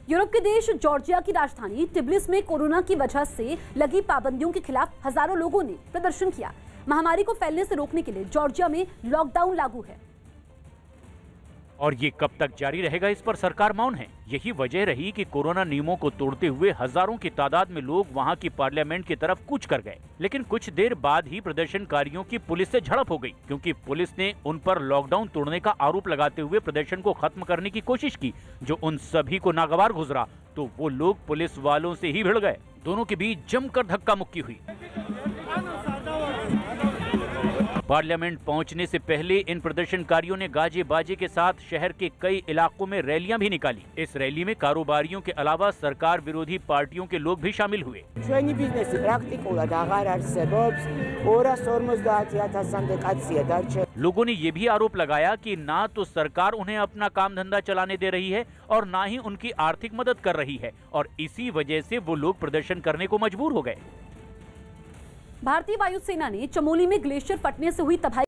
Europe के देश Georgia की राजधानी टिब्लिस में कोरोना की वजह से लगी पाबंदियों के खिलाफ हजारों लोगों ने प्रदर्शन किया। महामारी को फैलने से रोकने के लिए जॉर्जिया में लॉकडाउन लागू है और ये कब तक जारी रहेगा, इस पर सरकार मौन है। यही वजह रही कि कोरोना नियमों को तोड़ते हुए हजारों की तादाद में लोग वहां की पार्लियामेंट की तरफ कूच कर गए। लेकिन कुछ देर बाद ही प्रदर्शनकारियों की पुलिस से झड़प हो गई, क्योंकि पुलिस ने उन पर लॉकडाउन तोड़ने का आरोप लगाते हुए प्रदर्शन को खत्म करने की कोशिश की, जो उन सभी को नागवार गुजरा तो वो लोग पुलिस वालों से ही भिड़ गए। दोनों के बीच जमकर धक्का मुक्की हुई। पार्लियामेंट पहुंचने से पहले इन प्रदर्शनकारियों ने गाजे बाजे के साथ शहर के कई इलाकों में रैलियां भी निकाली। इस रैली में कारोबारियों के अलावा सरकार विरोधी पार्टियों के लोग भी शामिल हुए। लोगों ने ये भी आरोप लगाया कि ना तो सरकार उन्हें अपना काम धंधा चलाने दे रही है और ना ही उनकी आर्थिक मदद कर रही है, और इसी वजह से वो लोग प्रदर्शन करने को मजबूर हो गए। भारतीय वायुसेना ने चमोली में ग्लेशियर फटने से हुई तबाही